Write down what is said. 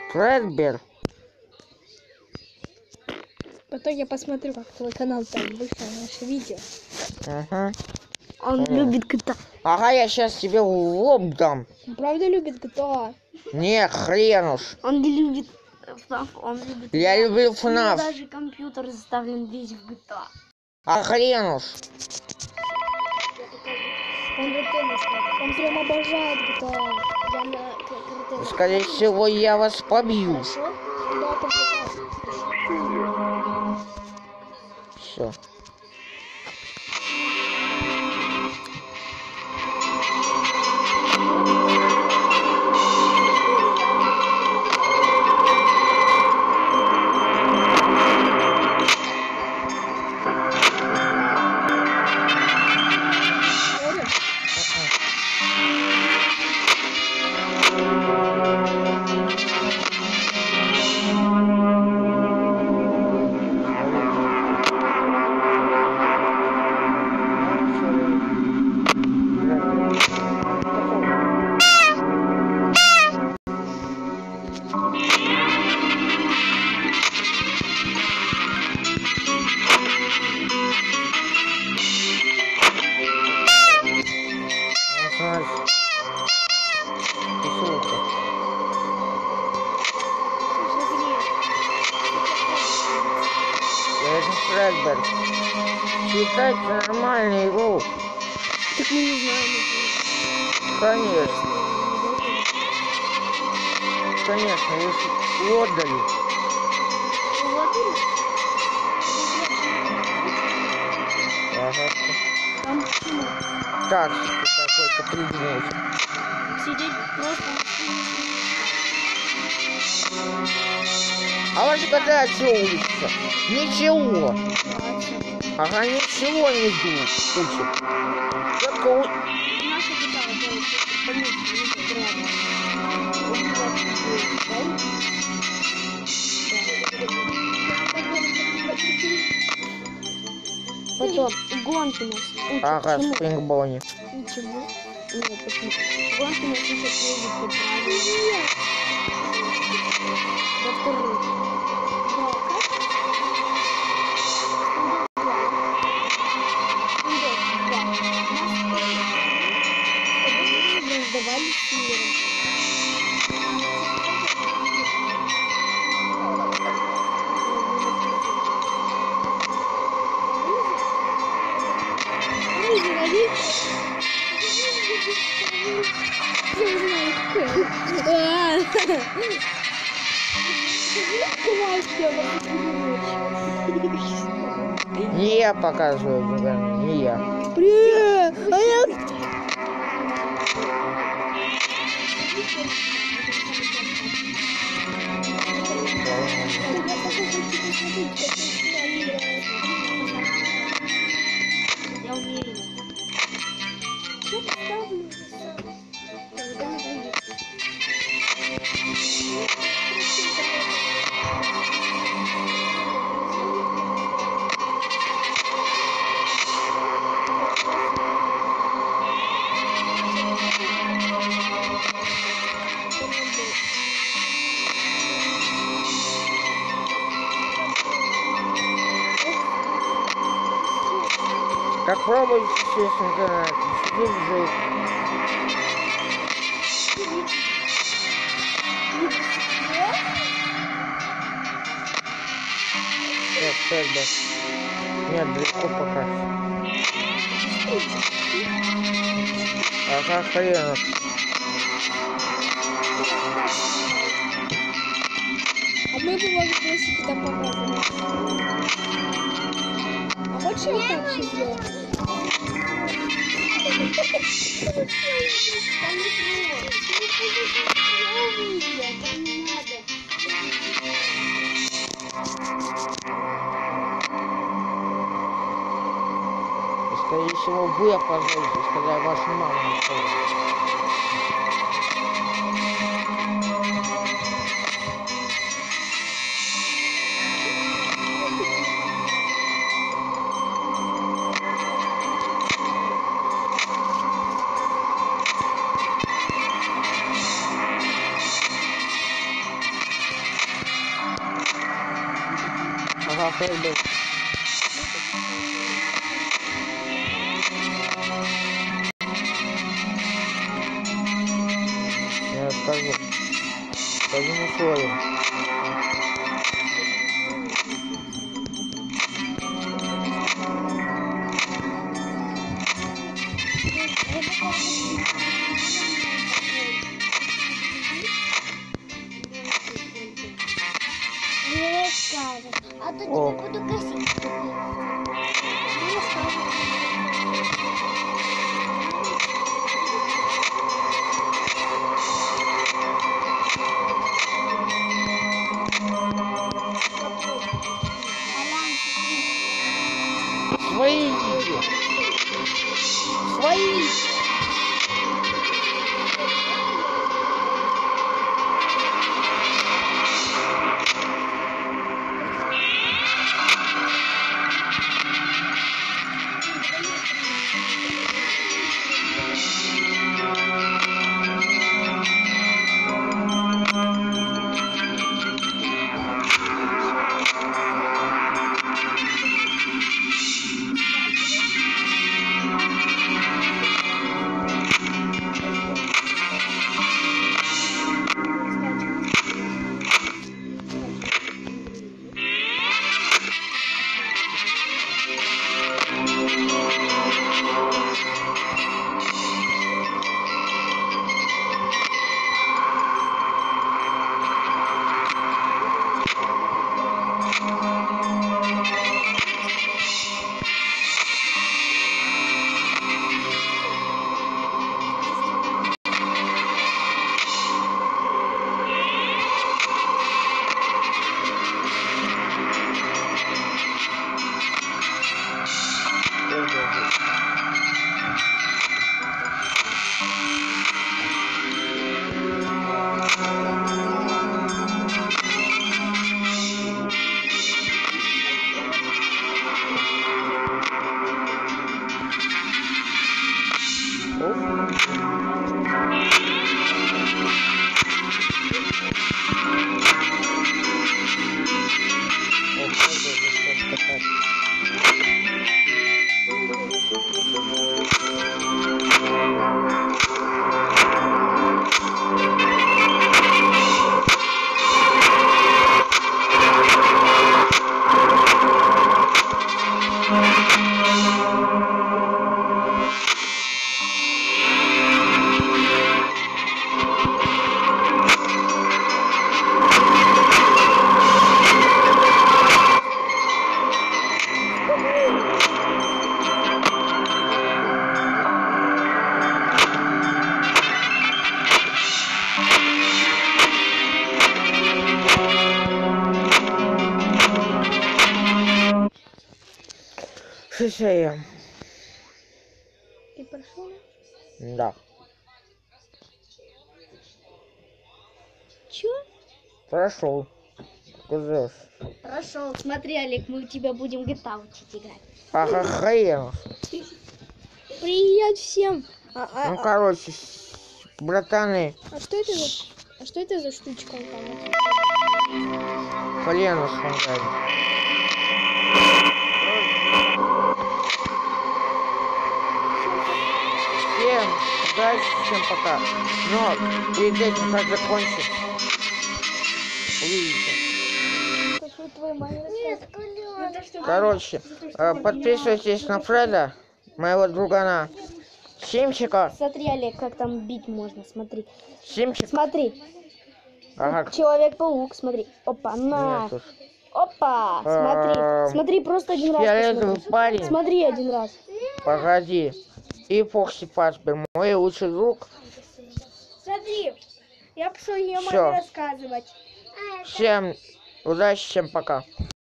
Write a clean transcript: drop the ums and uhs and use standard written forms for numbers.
Фредбер. Потом я посмотрю, как твой канал там вышло наше видео. Ага. Он любит GTA. Ага, я сейчас тебе в лоб дам. Он правда любит GTA? Не, хрен уж. Он не любит FNAF, он любит... Я люблю У него FNAF. даже компьютер заставлен весь в GTA. А хрен уж. Он он прям обожает GTA. Я на крутые. Скорее всего, я вас побью. Хорошо? Да, прекрасно. Все. Это Фредбер. Считать нормальный игру. Так мы не знаем. Конечно. Конечно, если отдали. Ага. Там почему? Так, какой-то придумал. Сидеть просто. А ваши коты что улица? Ничего. Ага, ничего не ждут. Слушай. Только Наша гитара Потом гонки нас учат. ага, Чему? спрингбони. Ничего. Нет, почему? Гонки нас учат ездить по правилам. Во-вторых. Сдавали с миром. Не я показываю глазами, не я. Привет! А я... Я уверен. Как пробовать через интернет? Сидит жить. Нет, Фредбер. Нет, далеко пока. Ага, хрен. А мы бы могли просто туда показывать. А хочешь я так все сделаю? Скорее всего, вы опозоритесь, когда ваша мама не скажет. А Фредди? Я скажу. Скажу условия. Не расскажет. А то О. тебе буду косить. Не расскажет. Свои видео. Свои. Шишея. И прошел? Да. Чё? Прошел. Кузов. Прошел. Смотри, Олег, мы у тебя будем GTA учить играть. Ага, хрен. Привет всем! Ну, короче, братаны, А что это за... А что это за штучка вот там вот? колено смотрели. Всем удачи, всем пока. Но перед этим, как закончить, увидите. Это что твоей маме рассказывает? Короче, подписывайтесь на Фреда, моего другана. Симчика. Смотри, Олег, как там бить можно, смотри. Симчик. Смотри. Ага. Человек-паук, смотри. Опа, на. Нет, тут Опа, смотри. Смотри, просто один раз. фиолетовый посмотри. парень. Смотри один раз. Погоди. И Фокси Паспер, мой лучший друг. Смотри, я пошел ее Всё. рассказывать. Всем удачи, всем пока.